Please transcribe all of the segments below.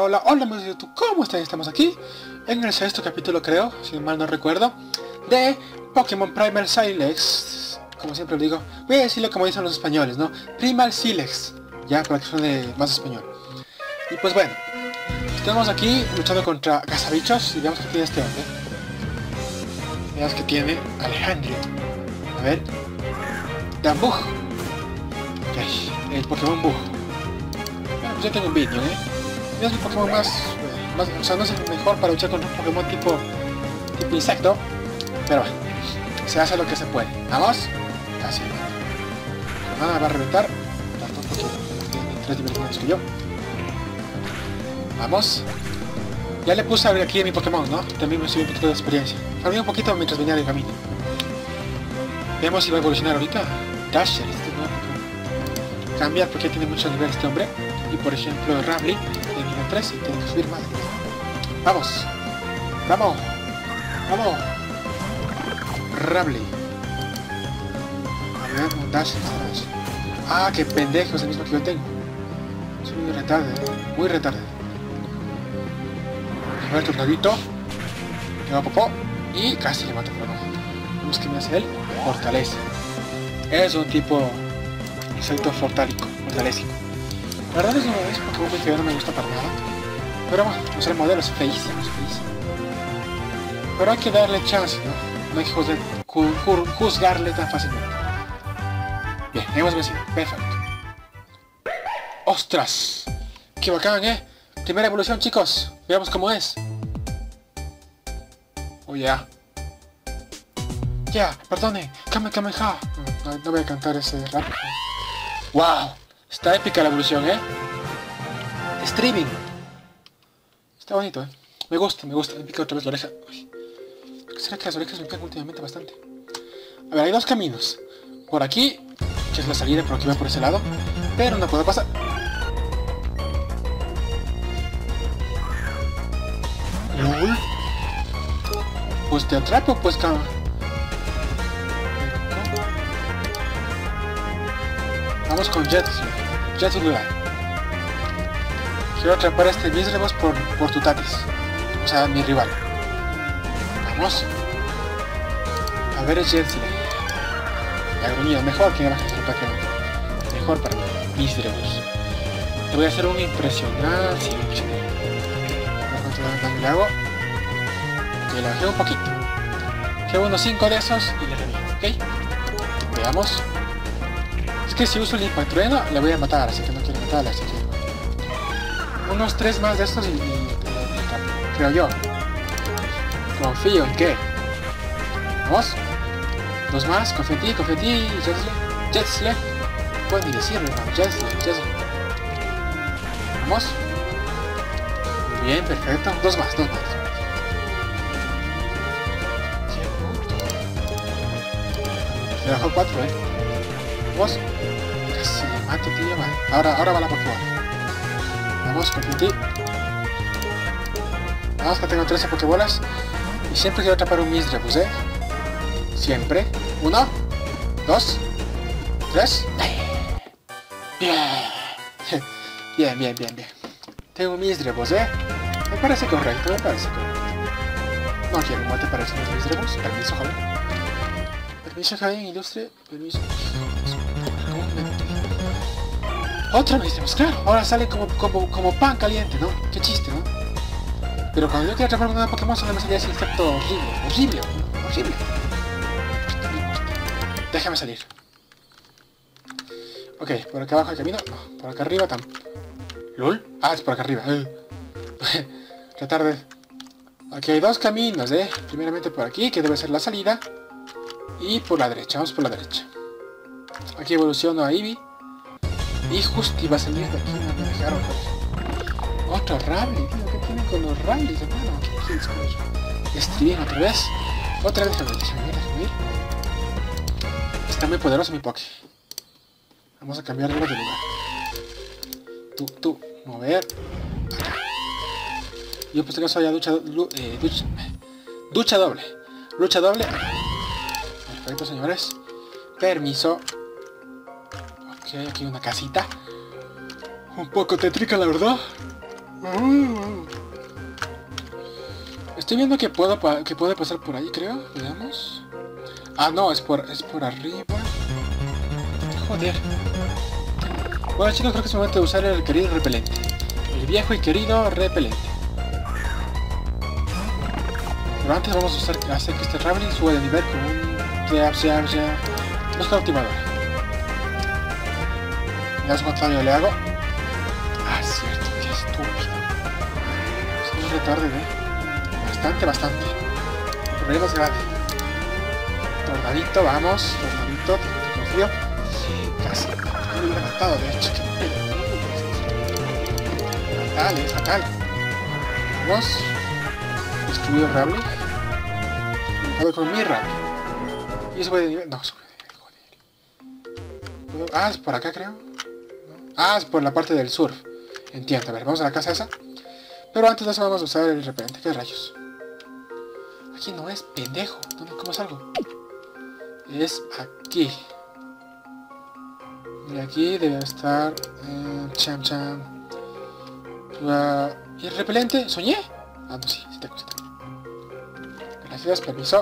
hola amigos de YouTube, ¿cómo están? Estamos aquí en el sexto capítulo, creo, si mal no recuerdo, de Pokémon Primal Silex. Como siempre lo digo, voy a decirlo como dicen los españoles, ¿no? Primal Silex, ya para que suene más español. Y pues bueno, estamos aquí luchando contra cazabichos y veamos que tiene este hombre. Veamos que tiene Alejandro. A ver, Dambug. Ok, el Pokémon Bug. Bueno, pues ya tengo un vídeo, es un Pokémon más, o sea, no es el mejor para luchar contra un Pokémon tipo insecto, pero bueno, se hace lo que se puede. Vamos, casi nada va a reventar, tanto porque tiene 3 niveles menos que yo. Vamos, ya le puse a abrir aquí a mi Pokémon, ¿no? También me subí un poquito de experiencia, abrí un poquito mientras venía de camino. Veamos si va a evolucionar ahorita. Dasher, este nuevo Pokémon. Cambiar porque tiene muchos niveles este hombre. Y por ejemplo Ramly de nivel 3 y tiene que subir más. Vamos. Vamos. Vamos. Ramly. A ver, un dash. Ah, qué pendejo, es el mismo que yo tengo. Soy muy retarde, muy retarde. A ver, tornadito. Le va popó. Y casi le mato, pero no. Vamos que me hace él. Fortaleza. Es un tipo insecto fortálico, fortalésico. La verdad es que es Pokémon muy feo, no me gusta para nada. Pero bueno, pues el modelo es feísimo, Pero hay que darle chance, ¿no? No hay que juzgarle tan fácilmente. Bien, hemos vencido. Perfecto. ¡Ostras! ¡Qué bacán, Primera evolución, chicos. Veamos cómo es. Oh, ya. Ya, perdone. Kamehameha. No voy a cantar ese rap. ¡Wow! Está épica la evolución, Streaming. Está bonito, Me gusta. Me pica otra vez la oreja. Uy. ¿Será que las orejas me pican últimamente bastante? A ver, hay dos caminos. Por aquí, que es la salida, por aquí va por ese lado. Pero no puedo pasar. ¿Lol? Pues te atrapo, pues, cabrón. Vamos con Jetula. Quiero atrapar a este Misdreavus por Tutatis. O sea, mi rival. Vamos. A ver el Jetula. La gruñida, mejor que baje este ataque. Mejor para mí. Misdreavus. Te voy a hacer un impresionante. ¿Cuánto le hago? Que le bajé un poquito. Llevo unos 5 de esos y le reviento, ¿ok? Veamos. Es que si uso el Impactrueno le voy a matar, así que no quiero matarla, así que... Unos 3 más de estos y creo yo. Confío en que... Vamos. 2 más, confío en ti, Jetsley. No puedo ni decirlo, hermano, Jetsley. Vamos. Muy bien, perfecto. 2 más. Se bajó 4, Vamos. Casi le mato, tío, man. Ahora va la Pokémon. Vamos, confío en ti. Vamos, que tengo 13 Pokébolas. Y siempre quiero atrapar un Misdreavus, Siempre. 1, 2, 3. Bien. Tengo un Misdreavus, Me parece correcto, No quiero muerte para esos Misdreavus. Permiso, joven. Permiso, joven, ilustre. Permiso. Otra Misdreavus, claro. Ahora sale como pan caliente, ¿no? Qué chiste, ¿no? Pero cuando yo quiero atrapar un nuevo Pokémon solo me salía ese insecto horrible. Déjame salir. Ok, por acá abajo el camino. No, por acá arriba tampoco. ¿Lol? Ah, es por acá arriba. Tratar de... Aquí hay 2 caminos, Primeramente por aquí, que debe ser la salida. Y por la derecha, vamos por la derecha. Aquí evoluciono a Eevee. Y justo iba a salir de aquí, no me dejaron. Otro Ramly, tío, ¿qué tienen con los Ramlys, hermano? ¿Qué quieres con eso? Streaming otra vez. Déjame ir. Está muy poderoso mi Poké. Vamos a cambiar de lugar. Tú, mover. Acá. Yo pues que soy a ducha doble. Lucha doble. Perfecto, señores. Permiso. Ok, aquí una casita. Un poco tétrica, la verdad. Estoy viendo que puedo pasar por ahí, creo. Veamos. Ah, no, es por arriba. Joder. Bueno, chicos, creo que es momento de usar el querido repelente. El viejo y querido repelente. Pero antes vamos a hacer que este Ramblin suba de nivel con un... Busca optimador. Veamos cuánto daño le hago. Ah, cierto, qué estúpido. Es un retarde, Bastante. El problema es grande. Tornadito, vamos. Tornadito, te confío. Casi. Me hubiera matado, de hecho. Fatal. Vamos. Destruido Ramblin. Puedo con mi Ramblin. Y sube de nivel. No, sube de nivel, joder. Ah, es por acá, creo. Ah, es por la parte del surf. Entiendo. A ver, vamos a la casa esa. Pero antes de eso vamos a usar el repelente. ¿Qué rayos? Aquí no es, pendejo. ¿Cómo salgo? Es aquí. Y aquí debe estar... Cham. ¿Y el repelente? ¿Soñé? Ah, no, sí te gusta. Gracias, permiso.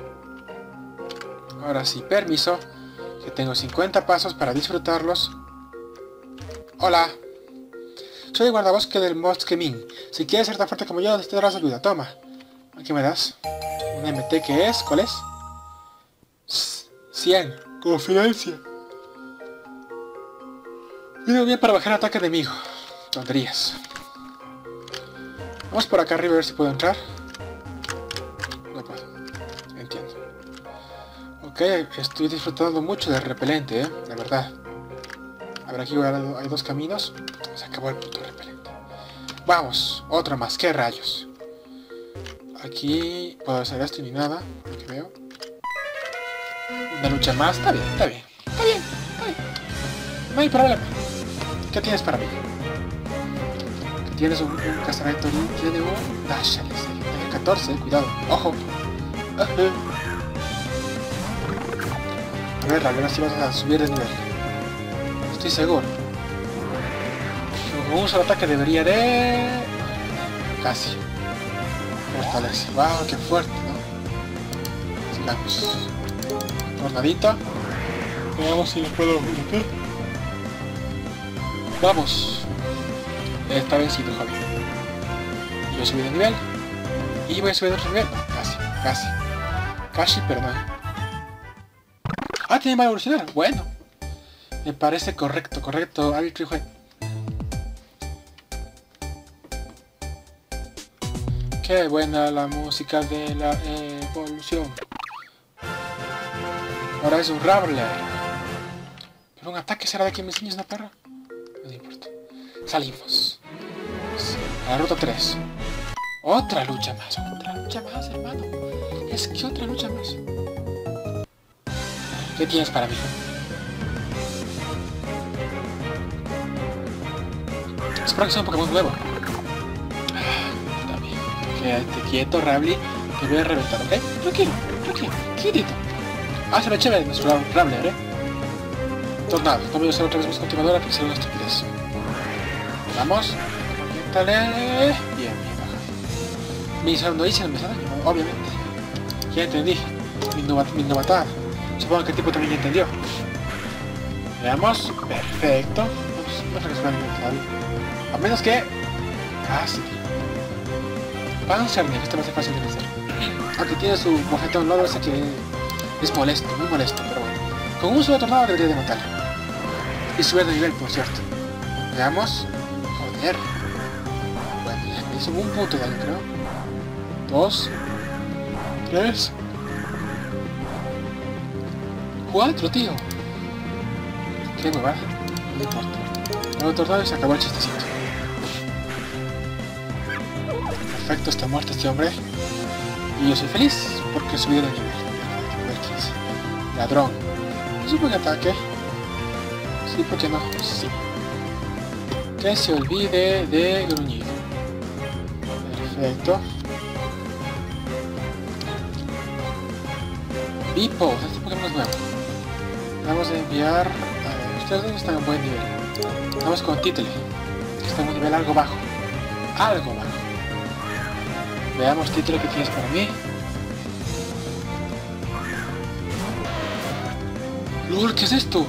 Ahora sí, permiso. Que tengo 50 pasos para disfrutarlos. Hola. Soy el guardabosque del Bosque Min. Si quieres ser tan fuerte como yo, te darás ayuda. Toma. ¿Qué me das? ¿Un MT qué es? ¿Cuál es? 100. Confidencia. Viene bien para bajar ataque enemigo. Tonterías. Vamos por acá arriba a ver si puedo entrar. No puedo. Entiendo. Ok, estoy disfrutando mucho del repelente, la verdad. A ver, aquí hay dos caminos. Se acabó el puto repelente. Vamos, otro más. ¿Qué rayos? Aquí puedo hacer esto y ni nada. Lo que veo. Una lucha más. Está bien. No hay problema. ¿Qué tienes para mí? ¿Qué tienes un casamento? Tiene un... Dash, tiene 14, cuidado. ¡Ojo! A ver, si vas a subir de nivel. Estoy seguro. Con un solo ataque debería de... Casi. Fortalece. ¡Wow! ¡Qué fuerte! ¿No? Sigamos. Tornadito. Veamos si lo puedo meter. ¡Vamos! Está vencido, joven. Yo subí de nivel. Y voy a subir de otro nivel. Casi, pero no. Ah, tiene mal evolucionar. Bueno. Me parece correcto. Qué buena la música de la evolución. Ahora es un Rambler. Pero un ataque será de que me enseñes una perra. No importa. Salimos. A la ruta 3. Otra lucha más, hermano. Es que otra lucha más. ¿Qué tienes para mí? Espero que sea un Pokémon nuevo. Está bien. Quédate quieto, Ramblin. Te voy a reventar, ¿ok? Tranquilo. Quietito. Ah, se ve chévere nuestro Rambler, Tornado. No voy a usar otra vez más continuadora porque será una estupidez. Vamos. Dale. Bien, baja. Me hizo no hice, me daño, obviamente. Ya entendí. Mi novatada. Supongo que el tipo también ya entendió. Veamos. Perfecto. No sé que se va a alimentar. A menos que... Casi. Panzerner, este va a ser fácil de vencer. Aunque tiene su mojetón lodo ese que es molesto, muy molesto, pero bueno. Con un solo tornado debería de matarlo. Y subir de nivel, por cierto. Veamos. Joder. Bueno, ya me hizo un punto de daño, creo. 2. 3. 4, tío. Qué nueva. No importa. Nuevo tornado y se acabó el chistecito. Perfecto, está muerto este hombre. Y yo soy feliz porque subí de nivel. Nivel 15. Ladrón. Es un buen ataque. Sí, ¿por qué no? Sí. Que se olvide de gruñir. Perfecto. Pipo, este Pokémon es nuevo. Vamos a enviar... A ver, ustedes están en buen nivel. Vamos con Title, que está en un nivel algo bajo. algo bajo. Veamos título que tienes para mí. ¡Lol! ¿Qué es esto?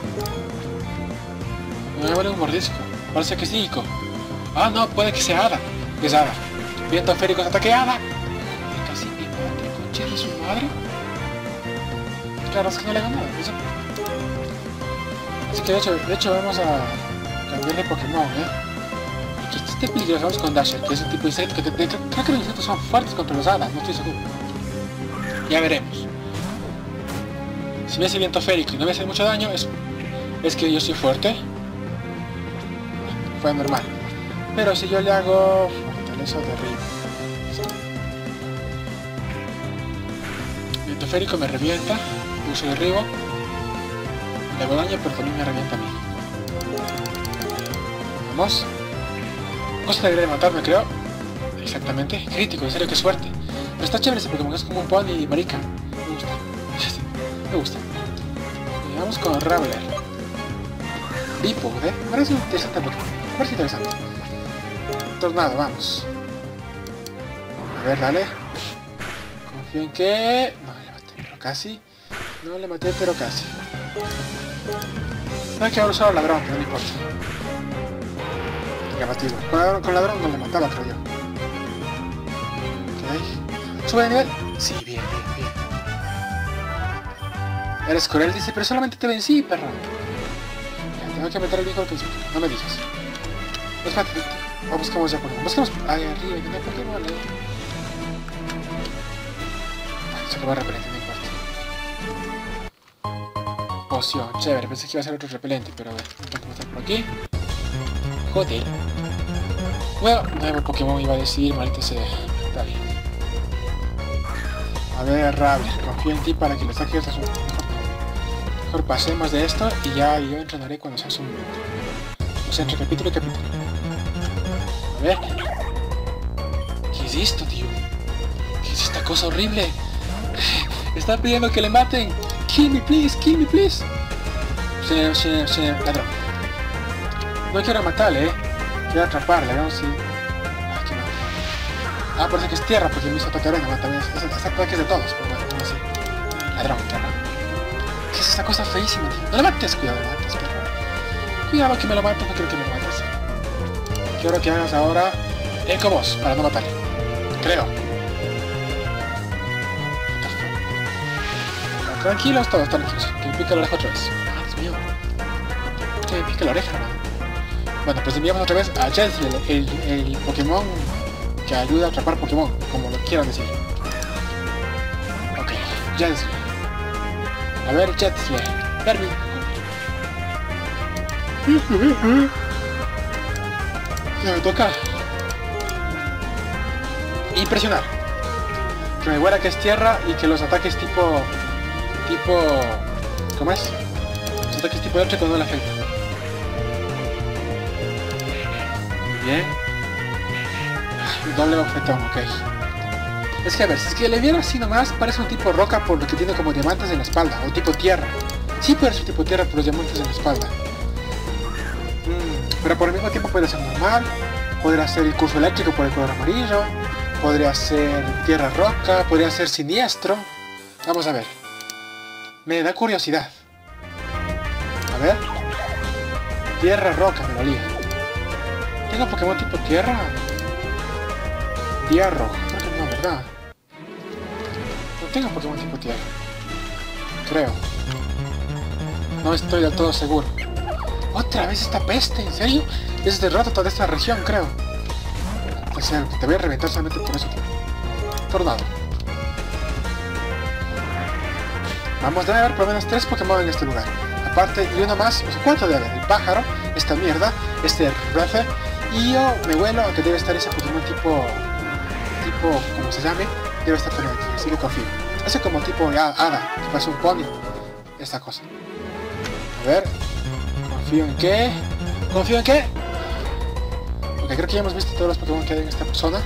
Me vale un mordisco. Parece que es Nico. Ah, no, puede que sea Hada. Es Hada. Viento féricos, ataque Hada. Casi mi madre, concha de su madre. Claro, es que no le he ganado. Eso. Así que de hecho vamos a cambiar de Pokémon, Y que esté peligroso, vamos con Dasher, que es un tipo de insecto que creo que los insectos son fuertes contra los Hadas, no estoy seguro. Ya veremos. Si me hace viento férico y no me hace mucho daño, es que yo soy fuerte. Fue normal. Pero si yo le hago fortaleza derribo. Viento férico me revienta. Uso derribo. Le hago daño, pero también me revienta a mí. Vamos. Cosa debería de matarme, creo. Exactamente. Crítico, en serio, qué suerte. Pero está chévere ese Pokémon, es como un pony marica. Me gusta. Me gusta. Y vamos con Raveler. Bipo, Me parece interesante Pokémon. Me parece interesante. Tornado, vamos. A ver, dale. Confío en que... No le maté, pero casi. No le maté, pero casi. No hay que haber usado ladrón, pero no importa. Llamativo. Con ladrón no le mataba, creo yo. Ok. ¿Sube de nivel? Sí, bien. Eres cruel, dice, pero solamente te vencí, perro. Ya, tengo que meter el viejo al principio. No me digas. Espérate. O buscamos ya Pokémon. Buscamos ahí arriba, que no hay Pokémon, Se acabó repelente, no importa. Poción, chévere. Pensé que iba a ser otro repelente, pero a ver. Tengo que estar por aquí. Joder. Bueno, nuevo Pokémon iba a decir, maldita sea. Está bien. A ver, Raveler, confío en ti para que le saques a su... Mejor pasemos de esto y ya yo entrenaré cuando seas un... O sea, entre capítulo y capítulo. A ver. ¿Qué es esto, tío? ¿Qué es esta cosa horrible? Está pidiendo que le maten. Kill me, please, kill me, please. Ladrón. No quiero matarle, Quiero atraparle, ¿no? Sí. Ay, qué mal. Ah, parece que es tierra porque me hizo ataque arena, también. Es ataque de todos, pero bueno, no sé. Ladrón. ¿Qué es esta cosa feísima, tío? No le mates, cuidado, no le mates, perro. Cuidado que me lo mates, no quiero que me lo mates. Quiero que hagas ahora Ecobos para no matarle. Creo. Tranquilos todos, tranquilos. Que me pique la oreja otra vez. Ah, Dios mío. Que me pique la oreja, hermano. Bueno, pues enviamos otra vez a Jetsle, el Pokémon que ayuda a atrapar Pokémon, como lo quieran decir. Ok, Jetsle. A ver, Jetsle. Permi. Ya me toca impresionar. Que me huela que es tierra y que los ataques tipo... ¿Cómo es? Los ataques tipo eléctrico no le afectan. Bien. Doble bofetón, ok. Es que a ver, si es que le viera así nomás, parece un tipo roca por lo que tiene como diamantes en la espalda. O tipo tierra. Sí puede ser tipo tierra por los diamantes en la espalda. Pero por el mismo tiempo puede ser normal. Podría ser el curso eléctrico por el color amarillo. Podría ser tierra roca. Podría ser siniestro. Vamos a ver. Me da curiosidad. A ver. Tierra roca, me lo lía. ¿Tengo Pokémon tipo tierra? Tierra roja. Creo que no, ¿verdad? No tengo Pokémon tipo tierra. Creo. No estoy del todo seguro. ¿Otra vez esta peste? ¿En serio? Es derrota toda esta región, creo. O sea, te voy a reventar solamente por eso, tío. Tornado. Vamos, debe haber por lo menos 3 Pokémon en este lugar. Aparte, y uno más, o sea, ¿cuánto debe haber? El pájaro, esta mierda, este Rafe. Y yo me vuelo a que debe estar ese Pokémon tipo, como se llame, debe estar también aquí, así que confío. Ese como tipo ya Hada, que parece un pony. Esta cosa. A ver. Confío en qué. ¿Confío en qué? Ok, creo que ya hemos visto todos los Pokémon que hay en esta zona.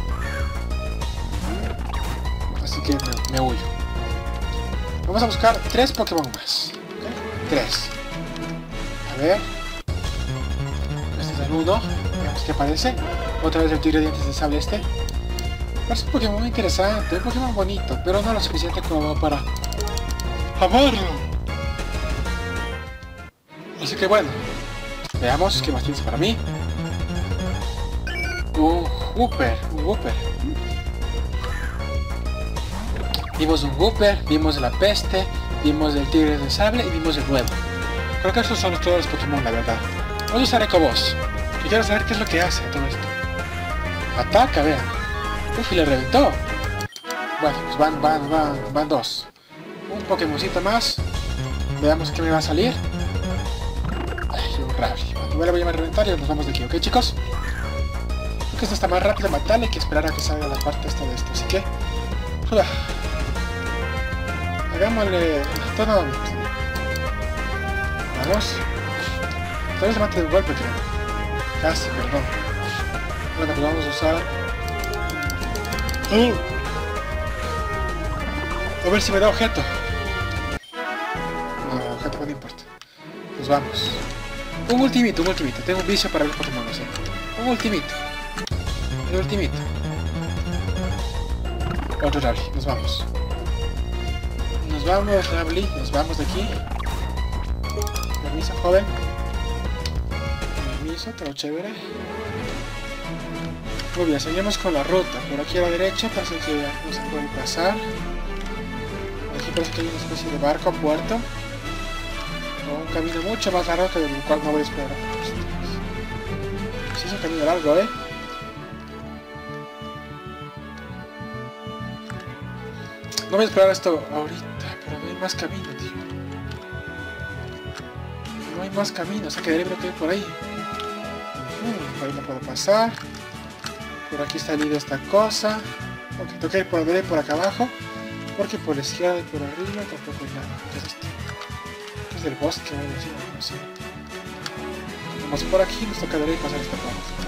Así que me huyo. Vamos a buscar 3 Pokémon más. ¿Okay? 3. A ver. Este es el 1. Veamos qué parece. Otra vez el tigre de dientes de sable este. Parece un Pokémon muy interesante, un Pokémon bonito, pero no lo suficiente como para amarlo. Así que bueno, veamos qué más tienes para mí. Un Wooper. Vimos un Wooper, vimos la peste, vimos el tigre de sable y vimos el huevo. Creo que estos son todos los Pokémon, la verdad. Vamos a usar Ecobos, que quiero saber qué es lo que hace todo esto. Ataca, vean. Uf, y le reventó. Bueno, pues van dos. Un Pokémoncito más. Veamos qué me va a salir. Ay, un Rabli. Bueno, igual le voy a reventar y nos vamos de aquí, ¿ok, chicos? Creo que esto está más rápido matarle que esperar a que salga la parte esta de esto, así que... hagámosle... todo. Vamos. Tal vez mate de un golpe, creo. Casi, perdón. Bueno, pues vamos a usar... a ver si me da objeto. No, objeto no importa. Pues vamos. Un ultimito. Tengo un vicio para los Pokémon, no sé. Un ultimito. El ultimito. Otro Rabli, nos vamos. Nos vamos, Rabli, nos vamos de aquí. Permiso, joven. Permiso, todo chévere. Muy bien, seguimos con la ruta. Por aquí a la derecha parece que no se puede pasar. Aquí parece que hay una especie de barco, puerto. O un camino mucho más largo que del cual no voy a esperar. Sí, es un camino largo, ¿eh? No voy a esperar esto ahorita, pero no hay más camino, tío. No hay más camino, o sea que debería que ir por ahí. Por ahí no puedo pasar. Por aquí está el esta cosa. Ok, tengo que ir por acá abajo. Porque por la izquierda y por arriba tampoco hay nada. ¿Qué es esto? ¿Qué es del bosque? No sé. Vamos por aquí, nos toca derecho pasar esta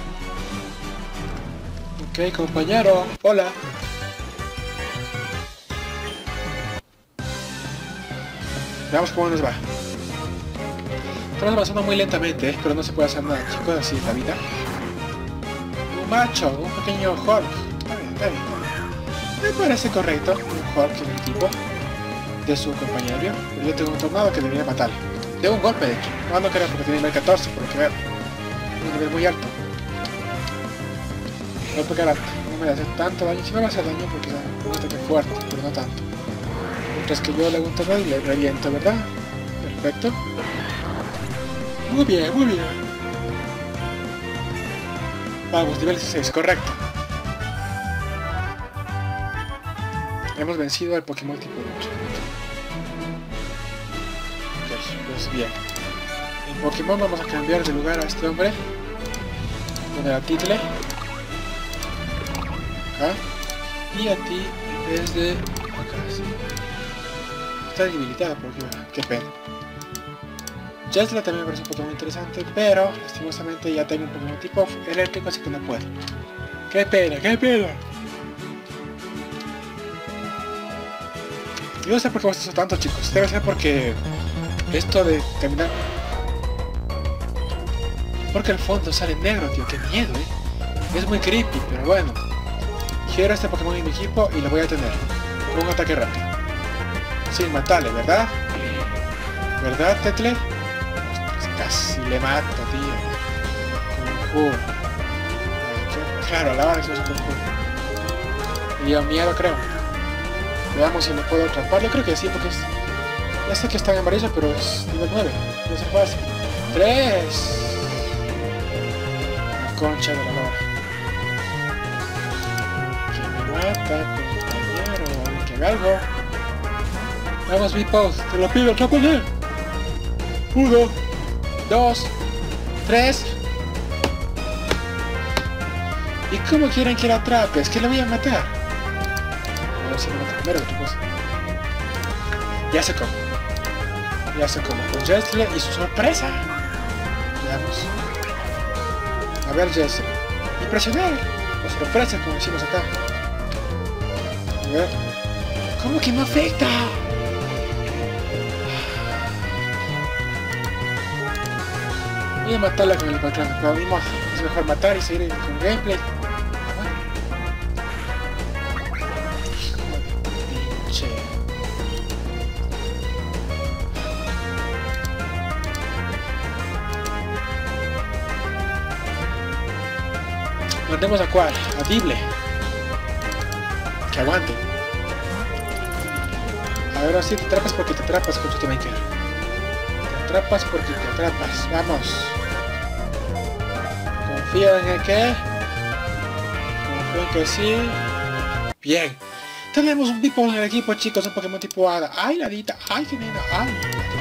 parte. Ok, compañero. Hola. Veamos cómo nos va. Estamos avanzando muy lentamente, pero no se puede hacer nada, chicos, así es la vida. Un macho, un pequeño Hulk. Está bien. Me parece correcto, un Hulk en el tipo de su compañero. Pero yo tengo un tornado que debería matarle. De un golpe, de hecho. No creo porque tiene nivel 14, por lo que veo. Un nivel muy alto. Voy a pegar alto. No me va a hacer tanto daño. Sí me va a hacer daño porque es un ataque fuerte, pero no tanto. Mientras que yo le hago un tornado y le reviento, ¿verdad? Perfecto. Muy bien. Vamos, nivel 16, correcto. Hemos vencido al Pokémon tipo 8. Ok, pues bien. En Pokémon vamos a cambiar de lugar a este hombre. Poner a Title. Acá. Y a ti en vez de acá, sí. Está debilitada porque... qué pena. Jesla también me parece un Pokémon interesante, pero lastimosamente ya tengo un Pokémon tipo eléctrico, así que no puedo. ¡Qué pena! Yo no sé por qué me gustó tanto, chicos. Debe ser porque esto de caminar... porque el fondo sale negro, tío. ¡Qué miedo, Es muy creepy, pero bueno. Quiero este Pokémon en mi equipo y lo voy a tener. Con un ataque rápido. Sin matarle, ¿verdad? ¿Verdad, Tetle? Casi le mato, tío. Conjuro. Claro, la verdad es que es un conjuro. Me dio miedo, creo. Veamos si me puedo atrapar. Yo creo que sí, porque es... ya sé que está en amarillo, pero es nivel 9. No se puede hacer. 3. La concha de la lora. Que me mata, compañero. Que haga algo. Vamos, Beepos. Te lo pido, atrápale. 1, 2, 3. ¿Y cómo quieren que la atrape? Es que lo voy a matar. A ver si me mata primero, otra cosa. Ya sé cómo. Con Jesle y su sorpresa. Veamos. A ver, Jesle. Impresionar. O sorpresa, como decimos acá. A ver. ¿Cómo que no afecta? Voy a matarla con el background, pero ni modo. Es mejor matar y seguir con gameplay. Pinche. Mandemos a cuál, a Dible. Que aguante. Ahora sí te atrapas porque te atrapas, Conchita Maker. Te atrapas porque te atrapas. Vamos. Confía en el que. Confía en que sí. Bien. Tenemos un tipo en el equipo, chicos. Un Pokémon tipo Hada. ¡Ay, ladita! ¡Ay, qué linda! ¡Ay!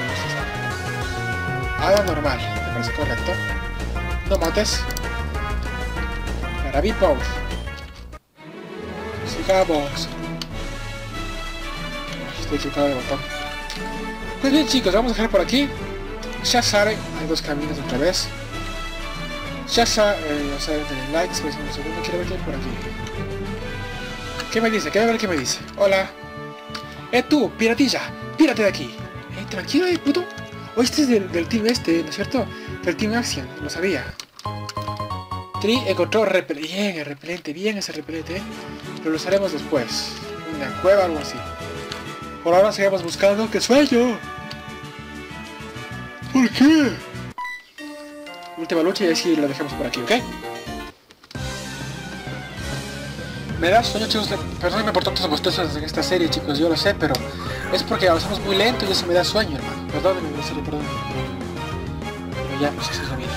Hada normal. Me parece correcto. No mates. Para Beepouth. Sigamos. Estoy equivocado de botón. Pues bien, chicos, vamos a dejar por aquí. Ya saben, hay dos caminos otra vez. Ya saben, denle like, después un segundo, quiero ver qué hay por aquí. ¿Qué me dice? Quiero ver qué me dice. Hola. Tú, piratilla, pírate de aquí. Tranquilo, puto. Este es del team este, ¿no es cierto? Del team Action, lo sabía. Tri encontró repelente. Bien, el repelente, bien ese repelente, pero lo usaremos después. Una cueva o algo así. Por ahora seguimos buscando. ¡Qué sueño! ¿Por qué? Última lucha y así lo dejamos por aquí, ¿ok? Me da sueño, chicos. Perdónenme por tantos bostezos en esta serie, chicos. Yo lo sé, pero es porque avanzamos muy lento y eso me da sueño, hermano. Perdónenme, en serio, perdónenme. Pero ya, pues así es la vida.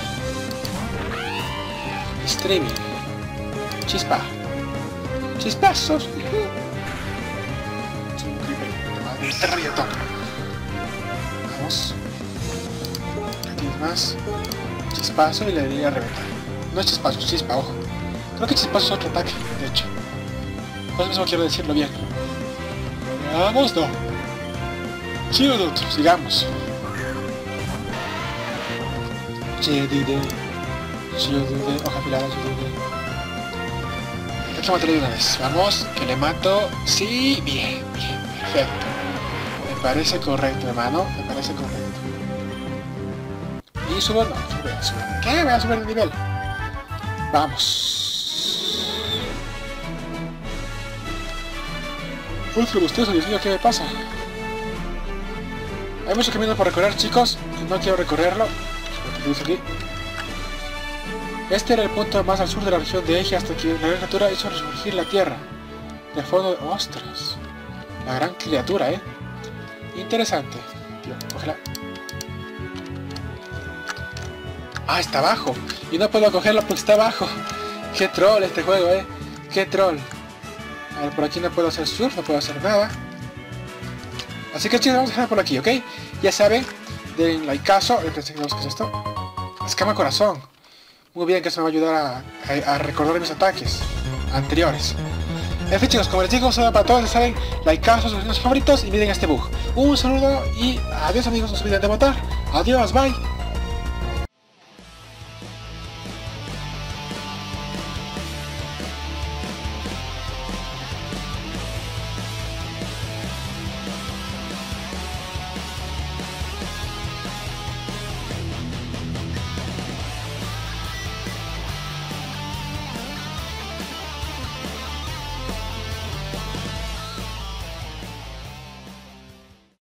Streaming. Chispa. Chispazos. Este rayoto. Vamos. Aquí es más. Chispazo y le diría reventar. No es chispazo, es chispa, ojo. Creo que chispazo es otro ataque, de hecho. Por eso mismo quiero decirlo bien. Vamos, no. Chido, sigamos. Chidide. Hoja afilada, chidide. Hay que matarlo de una vez. Vamos, que le mato. Sí, bien, bien, perfecto. Me parece correcto, hermano. Me parece correcto. Y subo, no, sube. ¿Qué? Voy a subir de nivel. Vamos. Otro bostezo, Dios mío, ¿qué me pasa? Hay mucho camino por recorrer, chicos, y no quiero recorrerlo. Aquí. Este era el punto más al sur de la región de Eje hasta que la gran criatura hizo resurgir la tierra. Del fondo de... ¡Ostras! La gran criatura, Interesante. Tío, cógela. Ah, está abajo. Y no puedo cogerlo porque está abajo. Qué troll este juego, Qué troll. A ver, por aquí no puedo hacer surf, no puedo hacer nada. Así que chicos, vamos a dejar por aquí, ¿ok? Ya saben, den likeazo. ¿Qué es esto? Escama corazón. Muy bien, que eso me va a ayudar a recordar mis ataques anteriores. En fin, chicos, como les digo, saludos para todos, ya saben, likeazo, sus videos favoritos y miren este bug. Un saludo y adiós, amigos, no se olviden de votar. Adiós, bye.